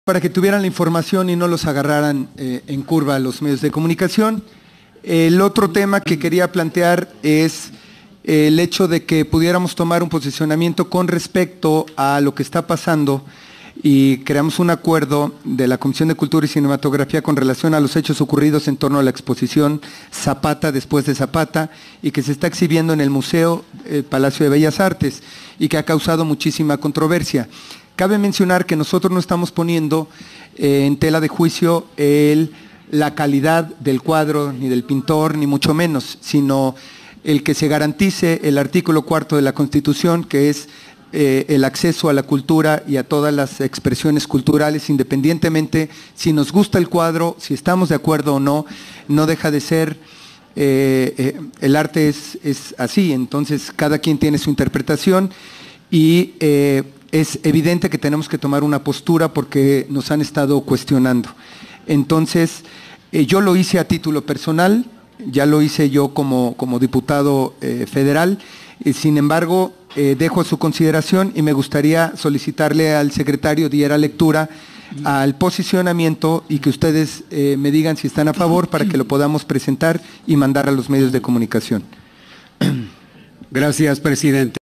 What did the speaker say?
para que tuvieran la información y no los agarraran en curva los medios de comunicación. El otro tema que quería plantear es el hecho de que pudiéramos tomar un posicionamiento con respecto a lo que está pasando y creamos un acuerdo de la Comisión de Cultura y Cinematografía con relación a los hechos ocurridos en torno a la exposición Zapata después de Zapata y que se está exhibiendo en el Museo Palacio de Bellas Artes y que ha causado muchísima controversia. Cabe mencionar que nosotros no estamos poniendo en tela de juicio la calidad del cuadro, ni del pintor, ni mucho menos, sino el que se garantice el artículo 4 de la Constitución, que es el acceso a la cultura y a todas las expresiones culturales, independientemente si nos gusta el cuadro, si estamos de acuerdo o no, no deja de ser, el arte es así, entonces cada quien tiene su interpretación y es evidente que tenemos que tomar una postura porque nos han estado cuestionando. Entonces, yo lo hice a título personal, ya lo hice yo como diputado federal, sin embargo, dejo a su consideración y me gustaría solicitarle al secretario diera lectura al posicionamiento y que ustedes me digan si están a favor para que lo podamos presentar y mandar a los medios de comunicación. Gracias, presidente.